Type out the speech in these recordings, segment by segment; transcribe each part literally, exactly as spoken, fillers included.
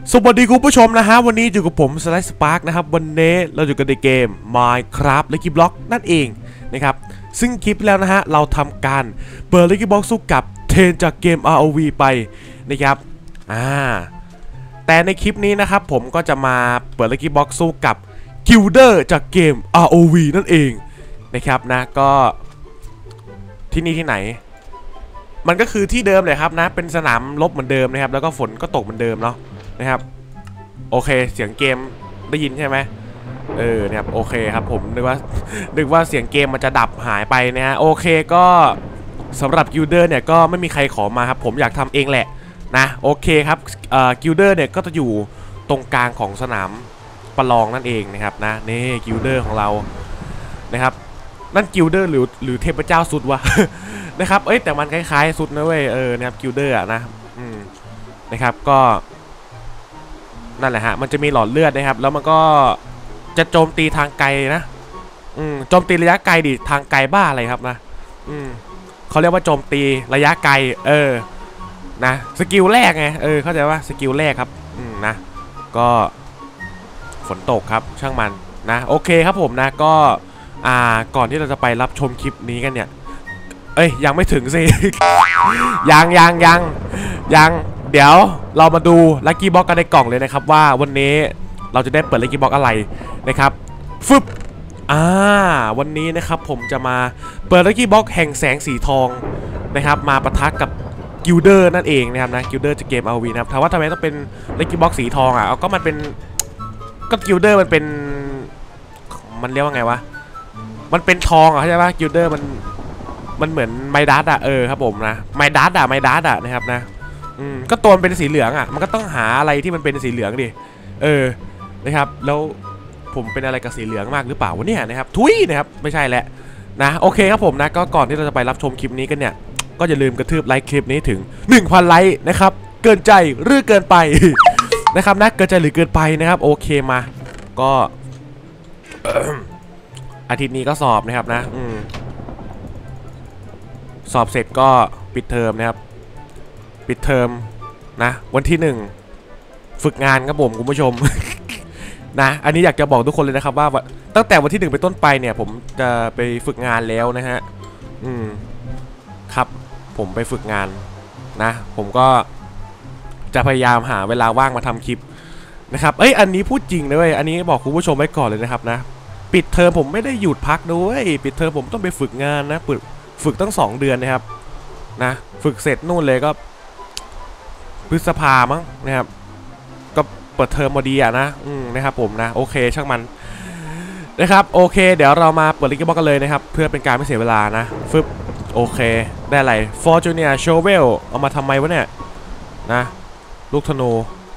สวัสดีคุณผู้ชมนะฮะวันนี้อยู่กับผมสไลด์สปาร์กนะครับวันนี้เราอยู่กันในเกม Minecraft Lucky Block นั่นเองนะครับซึ่งคลิปแล้วนะฮะเราทำการเปิด Lucky Block สู้กับเทนจากเกม อาร์ โอ วี ไปนะครับอ่าแต่ในคลิปนี้นะครับผมก็จะมาเปิด Lucky Block สู้กับกิลเดอร์จากเกม อาร์ โอ วี นั่นเองนะครับนะก็ที่นี่ที่ไหนมันก็คือที่เดิมเลยครับนะเป็นสนามรบเหมือนเดิมนะครับแล้วก็ฝนก็ตกเหมือนเดิมเนาะนะครับโอเคเสียงเกมได้ยินใช่ไหมเออนะครับโอเคครับผมนึกว่านึกว่าเสียงเกมมันจะดับหายไปนะฮะโอเคก็สำหรับกิลเดอร์เนี่ยก็ไม่มีใครขอมาครับผมอยากทำเองแหละนะโอเคครับเอ่อกิลเดอร์เนี่ยก็จะอยู่ตรงกลางของสนามประลองนั่นเองนะครับนะนี่กิลเดอร์ของเรานะครับนั่นกิลเดอร์หรือหรือเทพเจ้าสุดวะ นะครับเอ้ยแต่มันคล้ายๆสุดนะเว้ยเออนะครับกิลเดอร์อะนะอืมนะครับก็นั่นแหละฮะมันจะมีหลอดเลือดนะครับแล้วมันก็จะโจมตีทางไกลนะอืมโจมตีระยะไกลดิทางไกลบ้าอะไรครับนะอืมเขาเรียกว่าโจมตีระยะไกลเออนะสกิลแรกไงเออเข้าใจว่าสกิลแรกครับอืมนะก็ฝนตกครับช่างมันนะโอเคครับผมนะก็อ่าก่อนที่เราจะไปรับชมคลิปนี้กันเนี่ยเอ้ยยังไม่ถึงสิ ยังยังยังยังเดี๋ยวเรามาดูลัคกี้บ็อกกันในกล่องเลยนะครับว่าวันนี้เราจะได้เปิดลัคกี้บ็อกอะไรนะครับฟึบอ่าวันนี้นะครับผมจะมาเปิดลัคกี้บ็อกแห่งแสงสีทองนะครับมาปะทะกับกิลเดอร์นั่นเองนะครับนะกิลเดอร์จากเกม อาร์ โอ วี นะครับถามว่าทำไมต้องเป็นลัคกี้บ็อกสีทองอ่ะเอาก็มันเป็นก็กิลเดอร์มันเป็นมันเรียกว่าไงวะมันเป็นทองอ่ะเข้าใจปะกิลเดอร์มันมันเหมือนไมดัสอ่ะเออครับผมนะไมดัสอ่ะไมดัสอ่ะนะครับนะอืมก็ตัวมันเป็นสีเหลืองอ่ะมันก็ต้องหาอะไรที่มันเป็นสีเหลืองดิเออนะครับแล้วผมเป็นอะไรกับสีเหลืองมากหรือเปล่าวะเนี่ยนะครับทุยนะครับไม่ใช่แหละนะโอเคครับผมนะก็ก่อนที่เราจะไปรับชมคลิปนี้กันเนี่ยก็อย่าลืมกระทืบไลค์คลิปนี้ถึง หนึ่งพัน ไลค์นะครับเกินใจหรือเกินไป นะครับนะเกินใจหรือเกินไปนะครับโอเคมาก็ อาทิตย์นี้ก็สอบนะครับนะอืมสอบเสร็จก็ปิดเทอมนะครับปิดเทอมนะวันที่หนึ่งฝึกงานครับผมคุณผู้ชม นะอันนี้อยากจะบอกทุกคนเลยนะครับว่าตั้งแต่วันที่หนึ่งเป็นต้นไปเนี่ยผมจะไปฝึกงานแล้วนะฮะอืมครับผมไปฝึกงานนะผมก็จะพยายามหาเวลาว่างมาทำคลิปนะครับเอ้ยอันนี้พูดจริงเลยอันนี้บอกคุณผู้ชมไว้ก่อนเลยนะครับนะปิดเทอมผมไม่ได้หยุดพักด้วยปิดเทอมผมต้องไปฝึกงานนะฝึกฝึกตั้งสองเดือนนะครับนะฝึกเสร็จนู่นเลยก็พฤษภามั้งนะครับก็เปิดเทอมพอดีอ่ะนะอืมนะครับผมนะโอเคช่างมันนะครับโอเคเดี๋ยวเรามาเปิดลิงก์บล็อกกันเลยนะครับเพื่อเป็นการไม่เสียเวลานะฟึบโอเคได้อะไร Fortuna Shovel เอามาทำไมวะเนี่ยนะลูกธนู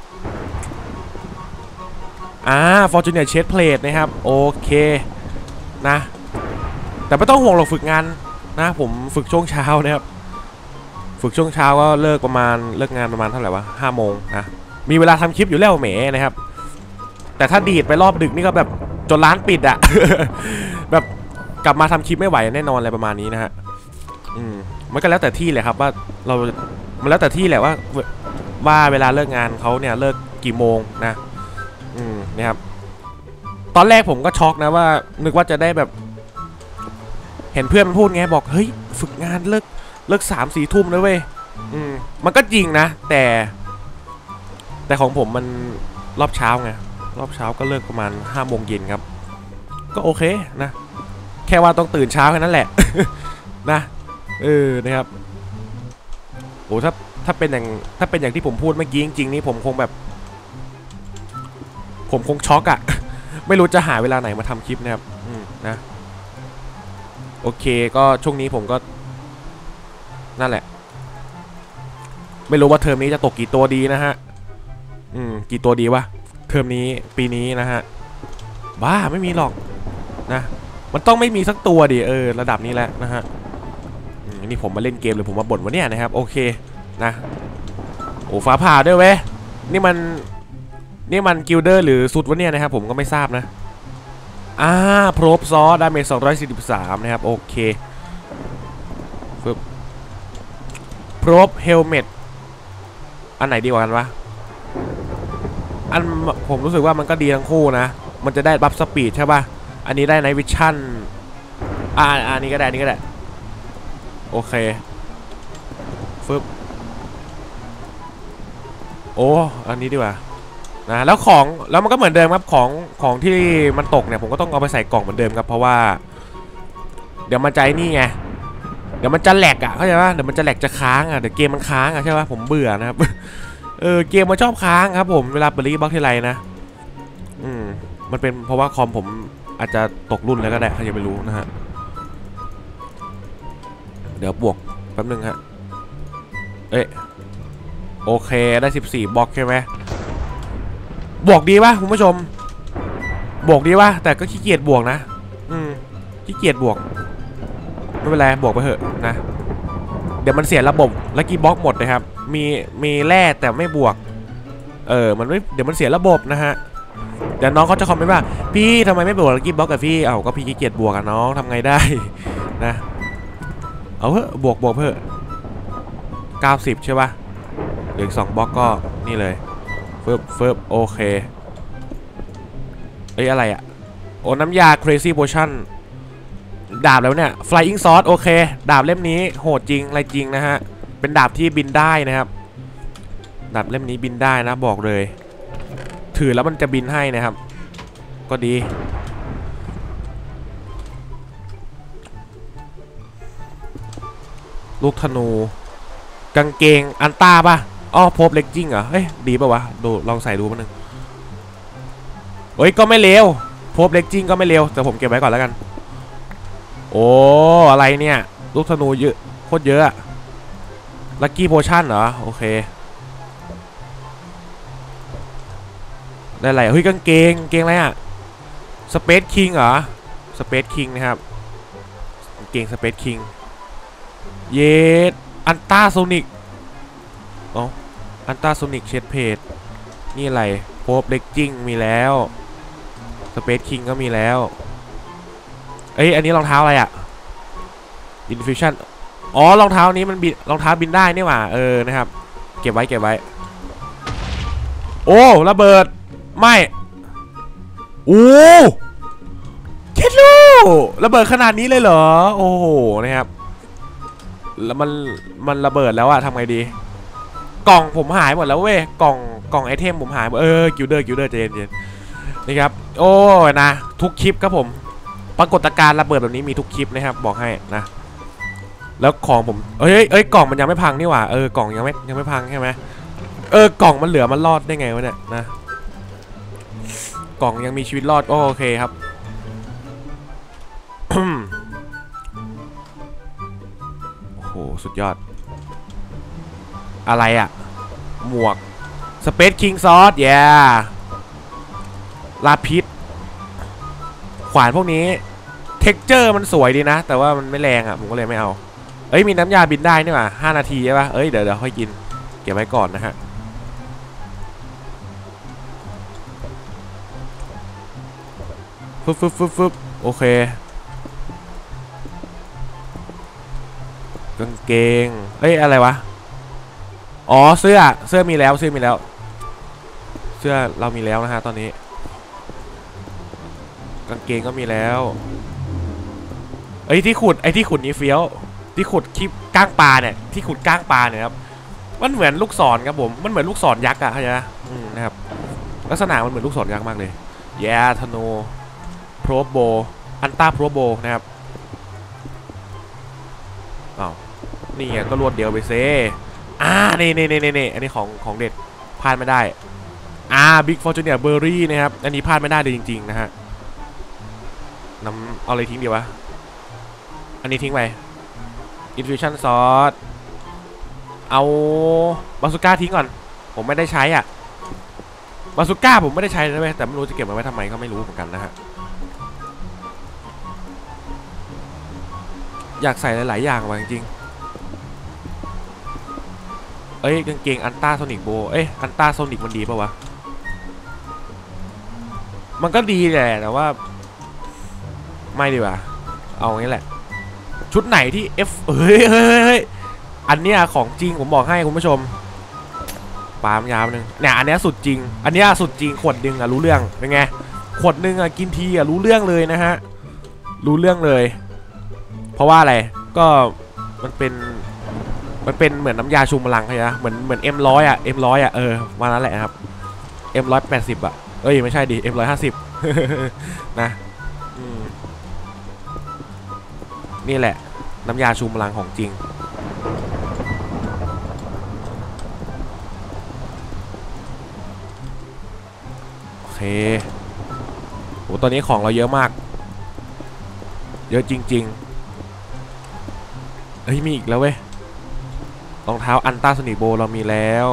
อ่า Fortuna Chest Plate นะครับโอเคนะแต่ไม่ต้องห่วงหรอกฝึกงานนะผมฝึกช่วงเช้านะครับฝึกช่วงเช้าก็เลิกประมาณเลิกงานประมาณเท่าไหร่วะห้าโมงนะมีเวลาทำคลิปอยู่แล้วแหมนะครับแต่ถ้าดีดไปรอบดึกนี่ก็แบบจนร้านปิดอะ แบบกลับมาทำคลิปไม่ไหวแน่นอนอะไรประมาณนี้นะฮะอืมมันก็แล้วแต่ที่แหละครับว่าเรามันแล้วแต่ที่แหละว่าว่าเวลาเลิกงานเขาเนี่ยเลิกกี่โมงนะอืมนะครับตอนแรกผมก็ช็อกนะว่านึกว่าจะได้แบบเห็นเพื่อนมันพูดไงบอกเฮ้ยฝึกงานเลิกเลิกสามสี่ทุ่มนะเว้ยอืมมันก็จริงนะแต่แต่ของผมมันรอบเช้าไงรอบเช้าก็เลิกประมาณห้าโมงเย็นครับก็โอเคนะแค่ว่าต้องตื่นเช้าแค่นั้นแหละ นะเออนะครับโอ้ถ้าถ้าเป็นอย่างถ้าเป็นอย่างที่ผมพูดเมื่อกี้จริงๆนี่ผมคงแบบผมคงช็อกอะ ไม่รู้จะหาเวลาไหนมาทำคลิปนะครับอืมนะโอเคก็ช่วงนี้ผมก็นั่นแหละไม่รู้ว่าเทอมนี้จะตกกี่ตัวดีนะฮะอืมกี่ตัวดีวะเทอมนี้ปีนี้นะฮะบ้าไม่มีหรอกนะมันต้องไม่มีสักตัวดิเออระดับนี้แหละนะฮะนี่ผมมาเล่นเกมหรือผมมาบ่นวะเนี่ยนะครับโอเคนะโอ้ฟ้าผ่าด้วยเว้ยนี่มันนี่มันกิลเดอร์หรือสุดวะเนี่ยนะครับผมก็ไม่ทราบนะอ่าโพรบซอสดาเมจสองร้อยสี่สิบสามนะครับโอเคปึ๊บโพรบเฮลเมตอันไหนดีกว่ากันวะอันผมรู้สึกว่ามันก็ดีทั้งคู่นะมันจะได้บัฟสปีดใช่ป่ะอันนี้ได้ไนท์วิชั่นอ่าอันนี้ก็ได้อันนี้ก็ได้โอเคฟึบโอ้อันนี้ดีกว่านะแล้วของแล้วมันก็เหมือนเดิมครับของของที่มันตกเนี่ยผมก็ต้องเอาไปใส่กล่องเหมือนเดิมครับเพราะว่าเดี๋ยวมันใจนี่ไงเดี๋ยวมันจะแหลกอ่ะเข้าใจป่ะเดี๋ยวมันจะแหลกจะค้างอ่ะเดี๋ยวเกมมันค้างอ่ะใช่ป่ะผมเบื่อนะครับเออเกมมันชอบค้างครับผมเวลาเปิดลีบล็อกทีไรนะอืมมันเป็นเพราะว่าคอมผมอาจจะตกรุ่นแล้วก็ได้ใครจะไม่รู้นะฮะเดี๋ยวบวกแป๊บนึงฮะเอ๊ะโอเคได้สิบสี่บล็อกใช่ไหมบวกดีป่ะคุณผู้ชมบวกดีป่ะแต่ก็ขี้เกียจบวกนะอืมขี้เกียจบวกไม่เป็นไรบวกไปเถอะนะเดี๋ยวมันเสียระบบลัคกี้บล็อกหมดนะครับมีมีแร่แต่ไม่บวกเออมันไม่เดี๋ยวมันเสียระบบนะฮะเดี๋ยวน้องเขาจะคอมเมนต์ว่าพี่ทำไมไม่บวกลัคกี้บล็อกกับพี่เอ้าก็พี่ขี้เกียจบวกกับน้องทำไงได้นะเอาเถอะบวกบวกเถอะเก้าสิบใช่ป่ะเหลืออีกสองบล็อกก็นี่เลยเฟิบเฟิบโอเคเอ้ยอะไรอะโอ้น้ำยา crazy potion ดาบแล้วเนี่ย flying sword โอเคดาบเล่มนี้โหดจริงอะไรจริงนะฮะเป็นดาบที่บินได้นะครับดาบเล่มนี้บินได้นะบอกเลยถือแล้วมันจะบินให้นะครับก็ดีลูกธนูกางเกงอันต้าป่ะอ๋อโพบเล็กจริงเหรอเฮ้ยดีป่ะวะดูลองใส่ดูมันหนึ่งเฮ้ยก็ไม่เลวโพบเล็กจริงก็ไม่เลวแต่ผมเก็บไว้ก่อนแล้วกันโอ้อะไรเนี่ยลูกธนูเยอะโคตรเยอะลัคกี้โพชั่นเหรอโอเคได้อะไรเฮ้ยกางเกงกางเกงอะไรอะสเปซคิงเหรอสเปซคิงนะครับกางเกงสเปซคิงเยสอันต้าโซนิกอ๋ออันต้าโซนิกเชดเพจนี่อะไรโพบเล็กจริงมีแล้วสเปซคิงก็มีแล้วเอ้ยอันนี้รองเท้าอะไรอะอินฟิวชั่นอ๋อรองเท้านี้มันบินรองเท้าบินได้นี่หว่าเออนะครับเก็บไว้เก็บไว้โอ้ระเบิดไม่โอ้เช็ดลูระเบิดขนาดนี้เลยเหรอโอ้โหนะครับแล้วมันมันระเบิดแล้วอะทำไงดีกล่องผมหายหมดแล้วเว้ยกล่องกล่องไอเทมผมหายหมดเออกิลเดอร์กิลเดอร์เจนเจนนี่ครับโอ้นะทุกคลิปครับผมปรากฏการณ์ระเบิดแบบนี้มีทุกคลิปนะครับบอกให้นะแล้วของผมเอ้ยเอ้ยกล่องมันยังไม่พังนี่หว่าเออกล่องยังไม่ยังไม่พังใช่ไหมเออกล่องมันเหลือมันรอดได้ไงวะเนี่ยนะกล่องยังมีชีวิตรอดก็โอเคครับ โอ้โหสุดยอดอะไรอะหมวกสเปซคิงซอสแย่ลาพิษขวานพวกนี้เท็กเจอร์มันสวยดีนะแต่ว่ามันไม่แรงอะผมก็เลยไม่เอาเอ้ยมีน้ำยาบินได้นี่หว่าห้านาทีใช่ปะเอ้ยเดี๋ยวเดี๋ยวค่อยกินเก็บไว้ก่อนนะฮะฟึบฟึบฟึบฟึบโอเคกางเกงเอ้ยอะไรวะอ๋อเสื้อเสื้อมีแล้วเสื้อมีแล้วเสื้อเรามีแล้วนะฮะตอนนี้กางเกงก็มีแล้วไอ้ที่ขุดไอ้ที่ขุดนี้เฟี้ยวที่ขุดคลิปก้างปลาเนี่ยที่ขุดก้างปลาเนี่ยครับมันเหมือนลูกศรครับผมมันเหมือนลูกศรยักษ์อะเข้าใจไหมนะครับลักษณะมันเหมือนลูกศรยักษ์มากเลยแย่ธนูโพรโบอันต้าโพรโบนะครับอ้าวนี่ไงก็รวดเดียวไปเซอ่านี่นี่นี่นี่อันนี้ของของเด็ดพลาดไม่ได้อ่าบิ๊กฟอร์จูเนียร์เบอร์รี่นะครับอันนี้พลาดไม่ได้เลยจริงๆนะฮะน้ำเอาอะไรทิ้งดีวะอันนี้ทิ้งไปอินฟิวชั่นซอสเอาบาซูก้าทิ้งก่อนผมไม่ได้ใช้อ่ะบาซูก้าผมไม่ได้ใช้นะเว้ยแต่ไม่รู้จะเก็บไว้ทำไมก็ไม่รู้เหมือนกันนะฮะอยากใส่หลายๆอย่างมาจริงๆเอ้ยกางเกงอันต้าโซนิกโบเอ้ยอันต้าโซนิกมันดีป่าวะมันก็ดีแหละแต่ว่าไม่ดีกว่าเอางี้แหละชุดไหนที่ F เฮ้ยเฮ้ยอันเนี้ยของจริงผมบอกให้คุณผู้ชมปาล์มยาวนึงเนี่ยอันนี้สุดจริงอันนี้สุดจริงขวดนึงอะรู้เรื่องเป็นไงขวดนึงอะกินทีอะรู้เรื่องเลยนะฮะรู้เรื่องเลยเพราะว่าอะไรก็มันเป็นมันเป็นเหมือนน้ำยาชูพลังใช่ไหมเหมือนเหมือนเอ็มร้อยอะเอ็มร้อยอะเออมานั้นแหละครับเอ็มร้อยแปดสิบอะเอ้ยไม่ใช่ดิเอ็มร้อยห้าสิบนะนี่แหละน้ำยาชูพลังของจริงโอเคโหตอนนี้ของเราเยอะมากเยอะจริงๆเฮ้ยมีอีกแล้วเว้ยรองเท้าอันต้าโซนิกโบเรามีแล้ว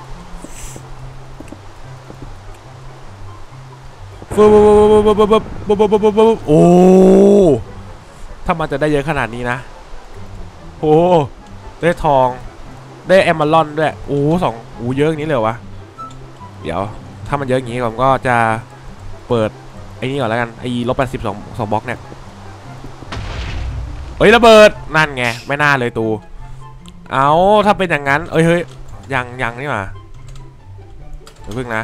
โอ้ถ้ามันจะได้เยอะขนาดนี้นะโอ้ได้ทองได้แอมเบอรอนด้วยโอ้สองโอ้เยอะอย่างนี้เลยวะเดี๋ยวถ้ามันเยอะอย่างนี้ผมก็จะเปิดไอ้นี่ก่อนแล้วกันไอ้ลบแปดสิบสองสองบล็อกเนี่ยเฮ้ยระเบิดนั่นไงไม่น่าเลยตูเอาถ้าเป็นอย่างนั้นเอ้ยเฮ้ยยังยังนี่หว่าเดี๋ยวพึ่งนะ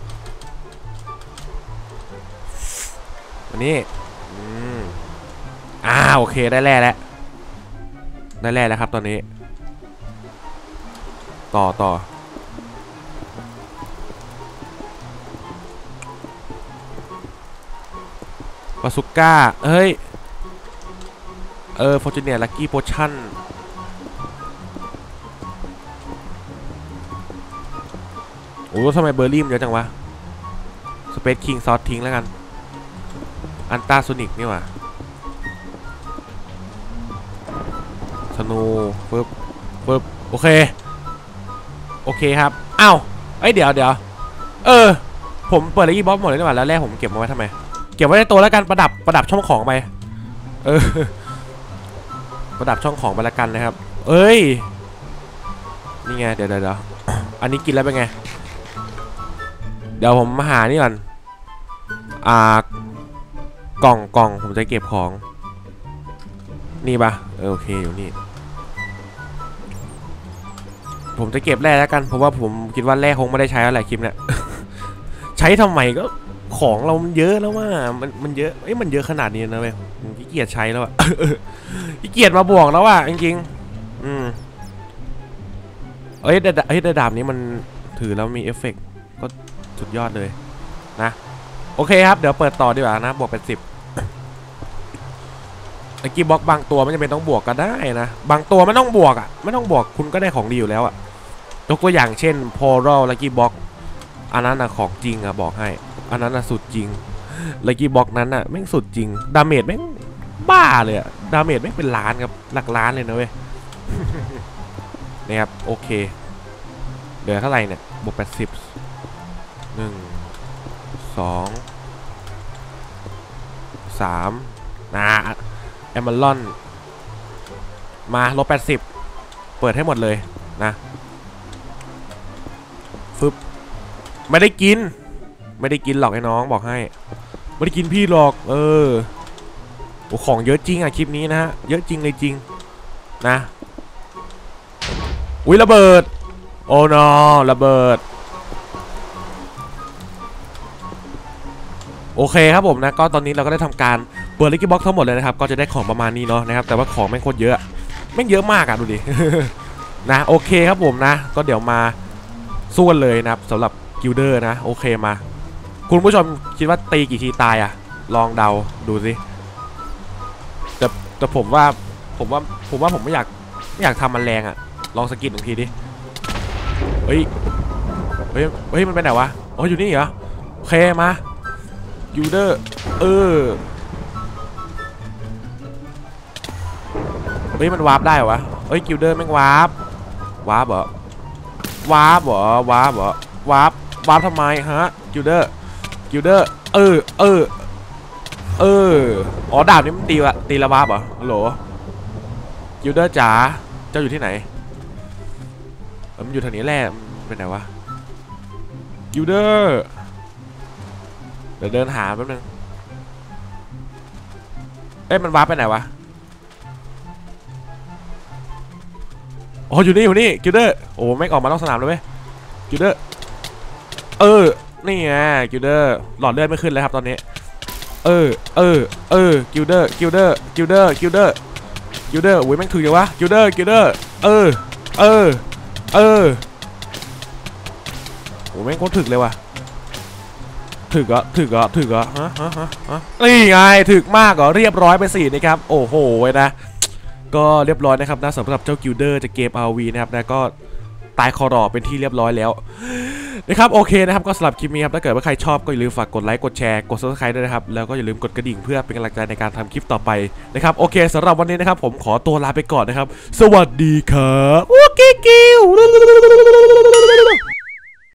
วันนี้อืมอ่าโอเคได้แร่แล้วได้แร่แล้วครับตอนนี้ต่อต่อบาสุก้าเฮ้ยเออฟอร์จูเนียร์ลัคกี้โพชั่นโอ้ทำไมเบอร์รี่มเยอะจังวะสเปซคิงซอสทิ้งแล้วกันอันต้าโซนิกนี่ว่ะสโนฟึบฟึบโอเคโอเคครับอ้าวเอ้ยเดี๋ยวเดี๋ยวเออผมเปิดไอ้บล็อกหมดเลยนี่หว่าแล้วแรกผมเก็บมาไว้ทำไมเก็บไว้ในตัวแล้วกันประดับประดับช่องของไปเออประดับช่องของไปละกันนะครับเอ้ยนี่ไงเดี๋ยวเดี๋ยวอันนี้กินแล้วเป็นไงเดี๋ยวผมมาหานี่ก่อนอ่ากล่องกล่องผมจะเก็บของนี่ปะเออโอเคอยู่นี่ผมจะเก็บแร่แล้วกันเพราะว่าผมคิดว่าแร่คงไม่ได้ใช้อะไรคลิปเนี่ย ใช้ทำไมก็ของเรามันเยอะแล้วว่ามันมันเยอะเอ้ยมันเยอะขนาดนี้นะเว้ยขี้เกียจใช้แล้วอะ ขี้เกียจมาบวกแล้วอะจริงๆอืมเอ้ยดาบเอ้ยดาบนี้มันถือแล้วมีเอฟเฟกต์ก็สุดยอดเลยนะโอเคครับเดี๋ยวเปิดต่อดีกว่านะบวกเป็นสิบไอ้กีบล็อกบางตัวไม่จำเป็นต้องบวกก็ได้นะบางตัวไม่ต้องบวกอ่ะไม่ต้องบวกคุณก็ได้ของดีอยู่แล้วอ่ะยกตัวอย่างเช่นพอรัลลัคกี้บล็อกอันนั้นอะของจริงอะบอกให้อันนั้นอะสุดจริงลัคกี้บล็อกนั้นอะแม่งสุดจริงดาเมจแม่งบ้าเลยอะดาเมจแม่งเป็นล้านครับหลักล้านเลยนะเว้ย นี่ครับโอเคเหลือเท่าไหร่เนี่ยบวกแปดสิบหนึ่งสองสามนะแอมเบอรอนมาลบแปดสิบเปิดให้หมดเลยนะฟึบไม่ได้กินไม่ได้กินหรอกไอ้น้องบอกให้ไม่ได้กินพี่หรอกเออโอ้ของเยอะจริงอะคลิปนี้นะฮะเยอะจริงเลยจริงนะอุ้ยระเบิดโอ้นอระเบิดโอเคครับผมนะก็ตอนนี้เราก็ได้ทำการเปิดลัคกี้บ็อกทั้งหมดเลยนะครับก็จะได้ของประมาณนี้เนาะนะครับแต่ว่าของแม่งโคตรเยอะแม่งเยอะมากอะดูดิ นะโอเคครับผมนะก็เดี๋ยวมาสู้กันเลยนะครับสำหรับกิลเดอร์นะโอเคมาคุณผู้ชมคิดว่าตีกี่ทีตายอะลองเดาดูสิแต่แต่ผมว่าผมว่าผมว่าผมไม่อยากไม่อยากทำมันแรงอะลองสกิลหนึ่งทีดิเฮ้ยเฮ้ยเฮ้ยมันไปไหนวะอ๋ออยู่นี่เหรอโอเคมากิลเดอร์เออเฮ้ยมันวาร์ปได้เหรอวะเฮ้ยกิลเดอร์แม่งวาร์ปวาร์ปเหรอวาร์ปเหรอวาร์ปเหรอวาร์ปวาร์ปทำไมฮะกิลเดอร์กิลเดอร์เออเออเอออ๋อดาบนี้มันตีละตีละวาร์ปเหรอฮัลโหลกิลเดอร์จ๋าเจ้าอยู่ที่ไหนมันอยู่แถวนี้แหละเป็นไหนวะกิลเดอร์เดี๋ยวเดินหาแป๊บนึงเอ้ยมันวาร์ปไปไหนวะอ๋ออยู่นี่อยู่นี่กิลเดอร์โอ้แม่งออกมาต้องสนามเลยเว้ยกิลเดอร์เออนี่ไงกิลเดอร์หลอดเลือดไม่ขึ้นเลยครับตอนนี้เออเออเออกิลเดอร์กิลเดอร์กิลเดอร์กิลเดอร์กิลเดอร์โอ้ยแม่งถือยังวะกิลเดอร์กิลเดอร์เออเออเออโอ้แม่งโคตรถึกเลยว่ะถึกอ่ะถึกอ่ะถึกอ่ะฮะฮะฮะฮะนี่ไงถึกมากเหรอเรียบร้อยไปสี่นะครับโอ้โหนะก็เรียบร้อยนะครับนะสำหรับเจ้ากิลเดอร์จากเกม อาร์ วี นะครับนะก็ตายคอรอเป็นที่เรียบร้อยแล้วนะครับโอเคนะครับก็สำหรับคลิปนี้ครับถ้าเกิดว่าใครชอบก็อย่าลืมฝากกดไลค์กดแชร์กด ซับสไครบ์ ด้วยนะครับแล้วก็อย่าลืมกดกระดิ่งเพื่อเป็นกำลังใจในการทำคลิปต่อไปนะครับโอเคสำหรับวันนี้นะครับผมขอตัวลาไปก่อนนะครับสวัสดีครับโอเคกิว